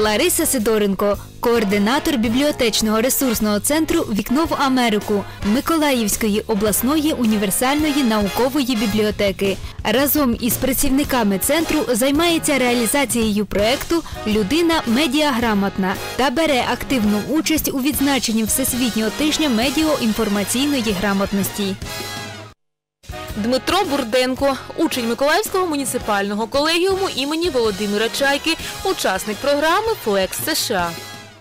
Лариса Сидоренко, координатор бібліотечного ресурсного центру «Вікно в Америку» Миколаївської обласної універсальної наукової бібліотеки. Разом із працівниками центру займається реалізацією проєкту «Людина медіаграмотна» та бере активну участь у відзначенні Всесвітнього тижня медіаінформаційної грамотності. Дмитро Бурденко – учень Миколаївського муніципального колегіуму імені Володимира Чайки, учасник програми «Флекс США».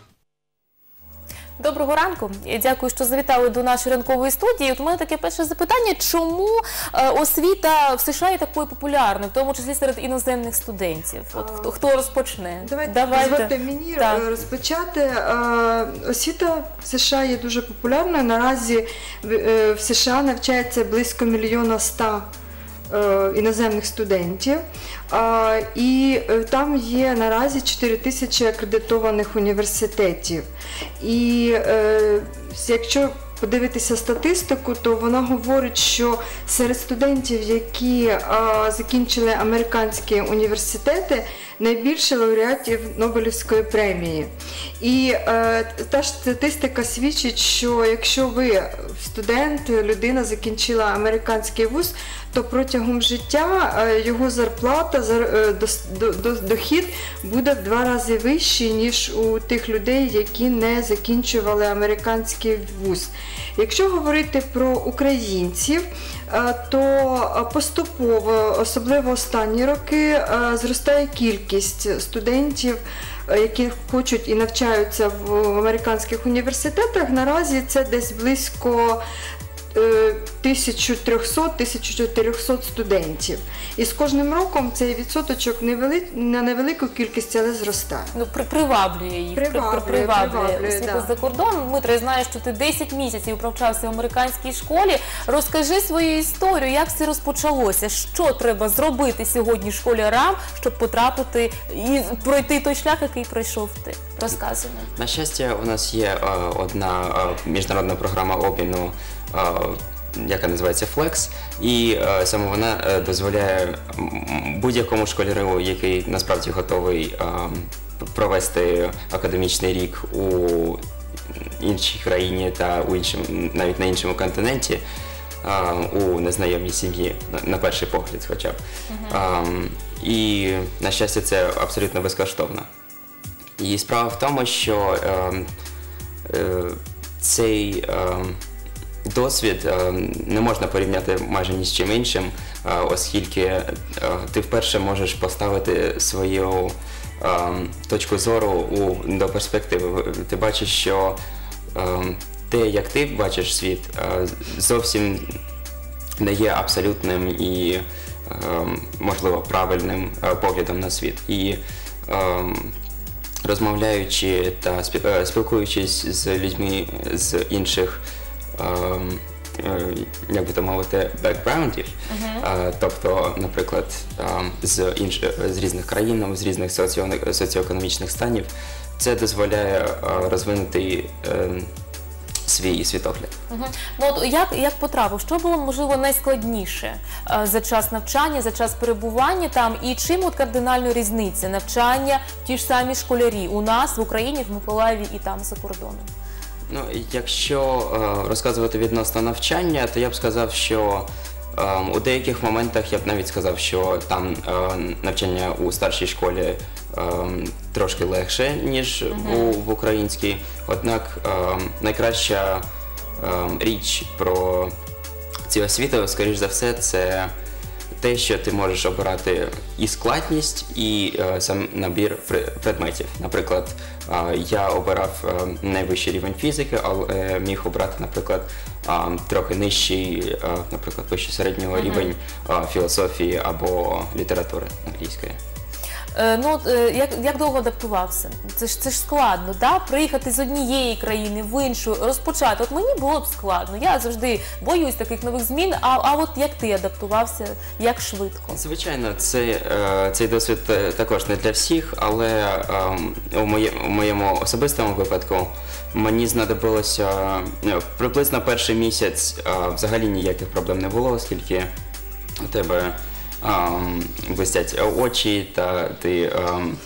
Доброго ранку. Дякую, що завітали до нашої ранкової студії. От у мене таке перше запитання. Чому освіта в США є такою популярною, в тому числі серед іноземних студентів? От хто розпочне? Давайте мені розпочати. Освіта в США є дуже популярною. Наразі в США навчається близько 1 100 000 іноземних студентів. І там є наразі 4000 акредитованих університетів. І якщо подивитися статистику, то вона говорить, що серед студентів, які закінчили американські університети, найбільше лауреатів Нобелівської премії. І та ж статистика свідчить, що якщо ви студент, людина закінчила американський вуз, то протягом життя його зарплата, дохід буде в 2 рази вищий, ніж у тих людей, які не закінчували американський вуз. Якщо говорити про українців, то поступово, особливо останні роки, зростає кількість студентів, які хочуть і навчаються в американських університетах. Наразі це десь близько 1300-1400 студентів. І з кожним роком цей відсоточок на невелику кількість, але зростає. Приваблює їх, приваблює освіту за кордоном. Дмитро, я знаю, що ти 10 місяців провчався в американській школі. Розкажи свою історію, як все розпочалося, що треба зробити сьогодні школярам, щоб потрапити і пройти той шлях, який пройшов ти. Розказуй. На щастя, у нас є одна міжнародна програма обміну, яка називається Flex, і саме вона дозволяє будь-якому школярю, який насправді готовий провести академічний рік у іншій країні та навіть на іншому континенті, у незнайомій сім'ї, на перший погляд хоча б. І, на щастя, це абсолютно безкоштовно. І справа в тому, що цей досвід не можна порівняти майже ні з чим іншим, оскільки ти вперше можеш поставити свою точку зору до перспективи. Ти бачиш, що те, як ти бачиш світ, зовсім не є абсолютним і, можливо, правильним поглядом на світ. І розмовляючи та спілкуючись з людьми з інших, як би то мовити, бекграундів, тобто, наприклад, з різних країн, з різних соціоекономічних станів, це дозволяє розвинути свій світогляд. Ну, от як потрапив? Що було, можливо, найскладніше за час навчання, за час перебування там? І чим от кардинальна різниця навчання ті ж самі школярі у нас, в Україні, в Миколаєві і там за кордоном? Ну, якщо розказувати відносно навчання, то я б сказав, що у деяких моментах я б навіть сказав, що там навчання у старшій школі трошки легше, ніж в українській. Однак найкраща річ про ці освіти, скоріш за все, це те, що ти можеш обирати і складність, і сам набір предметів. Наприклад, я обирав найвищий рівень фізики, але міг обрати, наприклад, трохи нижчий, наприклад, вище середнього рівень філософії або літератури англійської. Ну, як довго адаптувався? Це ж складно, да? Приїхати з однієї країни в іншу, розпочати. От мені було б складно, я завжди боюсь таких нових змін, а от як ти адаптувався, як швидко? Звичайно, цей досвід також не для всіх, але у моєму особистому випадку мені знадобилося приблизно перший місяць, взагалі ніяких проблем не було, оскільки у тебе блистять очі, та ти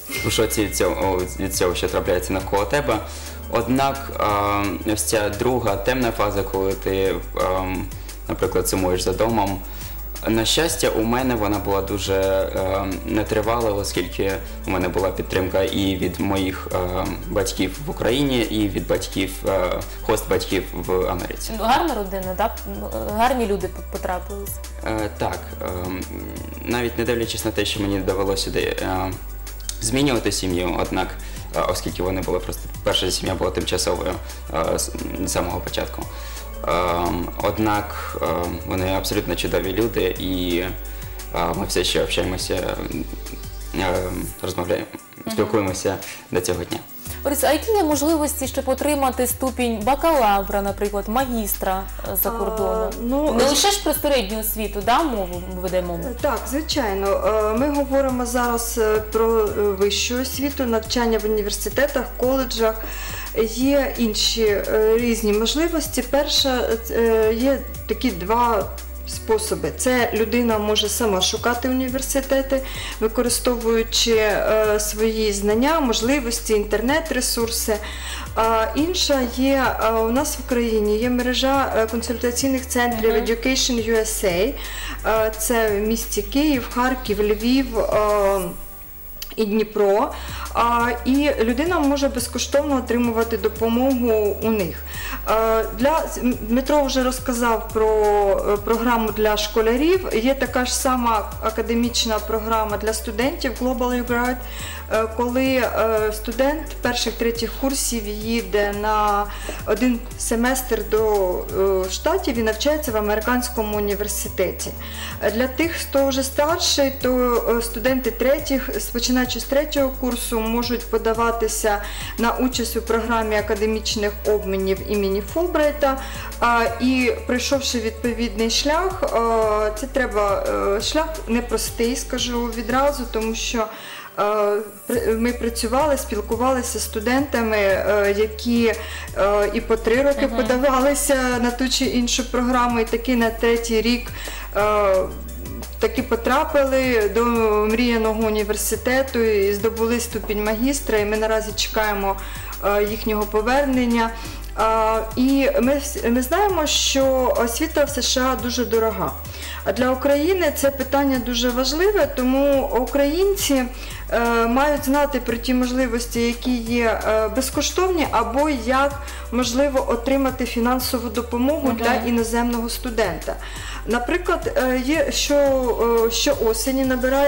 в шоці від цього, що трапляється навколо тебе. Однак ось ця друга темна фаза, коли ти, наприклад, сумуєш за домом, на щастя, у мене вона була дуже нетривала, оскільки у мене була підтримка і від моїх батьків в Україні, і від хост-батьків в Америці. Гарна родина, так? Гарні люди потрапились? Так. Навіть не дивлячись на те, що мені довелося сюди змінювати сім'ю, однак, оскільки вони були просто, перша сім'я була тимчасовою з самого початку. Однак вони абсолютно чудові люди, і ми все ще общаємося, розмовляємо, спілкуємося до цього дня. Борис, а які є можливості, щоб отримати ступінь бакалавра, наприклад, магістра за кордоном? Не лише ж про середню освіту, да, мову ми ведемо? Так, звичайно. Ми говоримо зараз про вищу освіту, навчання в університетах, коледжах. Є інші різні можливості. Перша, є такі два способи. Це людина може сама шукати університети, використовуючи свої знання, можливості, інтернет-ресурси. Інша є, у нас в Україні є мережа консультаційних центрів Education USA. Це в місті Київ, Харків, Львів і Дніпро. І людина може безкоштовно отримувати допомогу у них. Дмитро вже розказав про програму для школярів. Є така ж сама академічна програма для студентів Global Upgrade, коли студент перших-третіх курсів їде на один семестр до Штатів і навчається в американському університеті. Для тих, хто вже старший, то студенти починаючи з третього курсу, можуть подаватися на участь у програмі академічних обмінів імені Фулбрайта. І пройшовши відповідний шлях, це треба шлях непростий, скажу відразу, тому що ми працювали, спілкувалися з студентами, які і по 3 роки подавалися на ту чи іншу програму, і таки на 3-й рік таки потрапили до мріяного університету і здобули ступінь магістра, і ми наразі чекаємо їхнього повернення. І ми знаємо, що освіта в США дуже дорога. А для України це питання дуже важливе, тому українці мають знати про ті можливості, які є безкоштовні, або як можливо отримати фінансову допомогу для іноземного студента. Наприклад, щоосені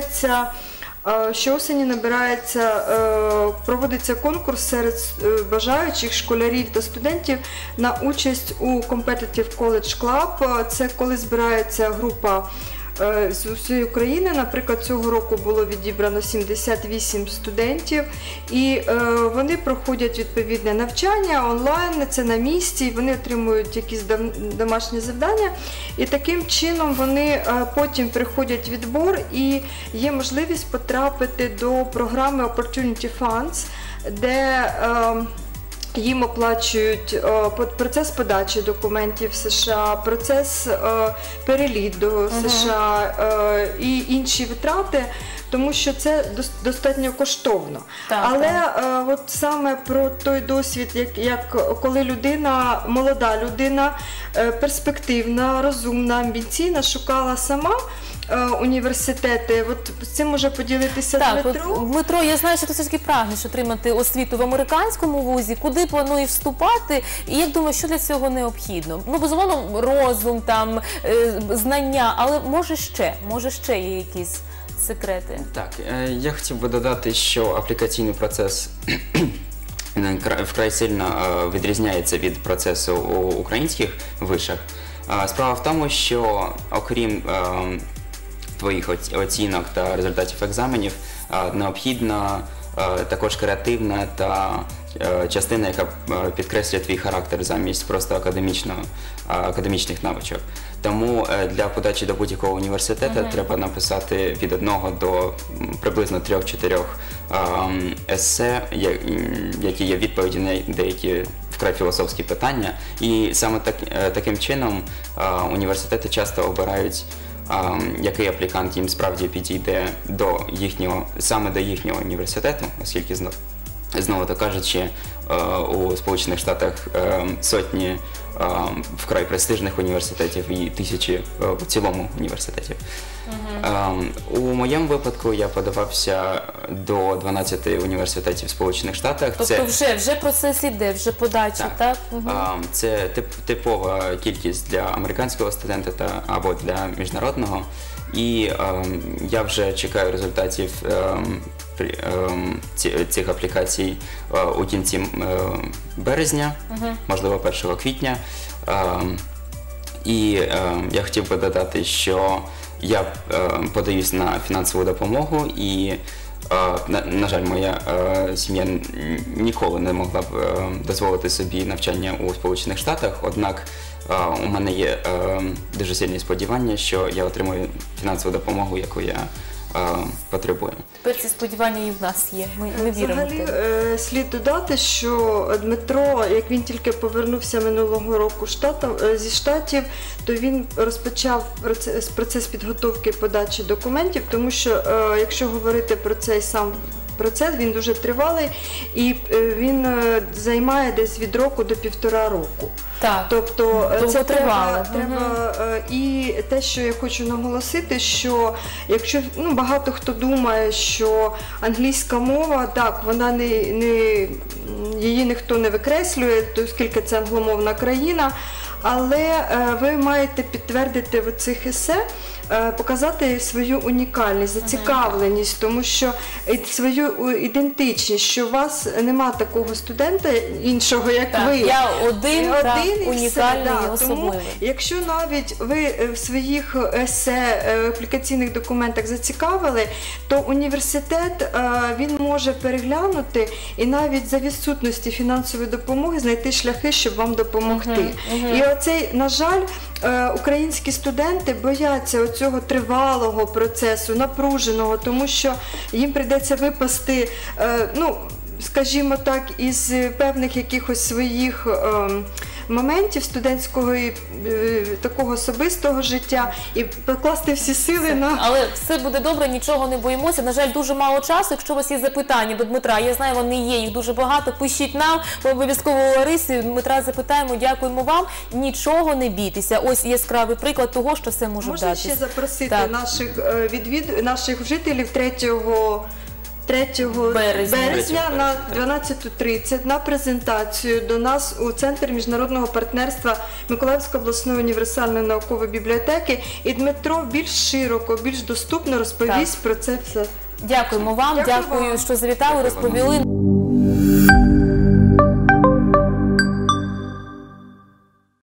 проводиться конкурс серед бажаючих школярів та студентів на участь у Competitive College Club. Це коли збирається група з усієї України. Наприклад, цього року було відібрано 78 студентів, і вони проходять відповідне навчання онлайн, це на місці, вони отримують якісь домашні завдання, і таким чином вони потім приходять відбор, і є можливість потрапити до програми Opportunity Funds, де їм оплачують процес подачі документів в США, процес переліту в США і інші витрати, тому що це достатньо коштовно. Але от саме про той досвід, як коли людина, молода людина, перспективна, розумна, амбіційна, шукала сама університети, от з цим може поділитися Дмитро? Так, Дмитро, я знаю, що ти все-таки прагнеш отримати освіту в американському вузі, куди плануєш вступати, і як думаєш, що для цього необхідно? Ну, безумовно, розум, там, знання, але може ще є якісь секрети? Так, я хотів би додати, що аплікаційний процес вкрай сильно відрізняється від процесу у українських вишах. Справа в тому, що окрім твоїх оцінок та результатів екзаменів, необхідна також креативна та частина, яка підкреслює твій характер замість просто академічних навичок. Тому для подачі до будь-якого університету треба написати від 1 до приблизно 3-4 есе, які є відповіді на деякі вкрай філософські питання. І саме таким чином університети часто обирають який аплікант їм справді підійде саме до їхнього університету, оскільки, знову то кажучи, у Сполучених Штатах сотні вкрай престижних університетів і тисячі в цілому університетів. У моєму випадку я подавався до 12 університетів в Сполучених Штатах. Тобто вже процес іде, вже подача, так? Це типова кількість для американського студента або для міжнародного. І я вже чекаю результатів цих аплікацій у кінці березня, можливо 1 квітня. І я хотів би додати, що я подаюсь на фінансову допомогу і, на жаль, моя сім'я ніколи не могла б дозволити собі навчання у Сполучених Штатах, однак у мене є дуже сильні сподівання, що я отримую фінансову допомогу, яку я потребую. Тепер ці сподівання і в нас є, ми віримо в тебе. Взагалі, слід додати, що Дмитро, як він тільки повернувся минулого року зі Штатів, то він розпочав процес підготовки подачі документів, тому що, якщо говорити про цей сам процес, він дуже тривалий і він займає десь від року до 1,5 року. Так, тобто це треба. І те, що я хочу наголосити, що якщо багато хто думає, що англійська мова, так, вона її ніхто не викреслює, оскільки це англомовна країна, але ви маєте підтвердити в цих есе, показати свою унікальність, зацікавленість, тому що свою ідентичність, що у вас нема такого студента іншого, як ви. Я один унікальний і особливий. Тому, якщо навіть ви в своїх есе, аплікаційних документах зацікавили, то університет, він може переглянути і навіть за відсутності фінансової допомоги знайти шляхи, щоб вам допомогти. І оцей, на жаль, українські студенти бояться цього тривалого процесу, напруженого, тому що їм прийдеться випасти, скажімо так, із певних якихось своїх моментів студентського і такого особистого життя і покласти всі сили на... Але все буде добре, нічого не боїмося. На жаль, дуже мало часу. Якщо у вас є запитання до Дмитра, я знаю, вони є, їх дуже багато, пишіть нам, ми обов'язково у Лариси, Дмитра запитаємо, дякуємо вам. Нічого не бійтеся. Ось яскравий приклад того, що все може вдатись. Можна ще запросити наших жителів 3 березня на 12:30 на презентацію до нас у Центр міжнародного партнерства Миколаївської обласної універсальної наукової бібліотеки, і Дмитро більш широко, більш доступно розповість про це все. Дякуємо вам, дякую, що завітали, розповіли.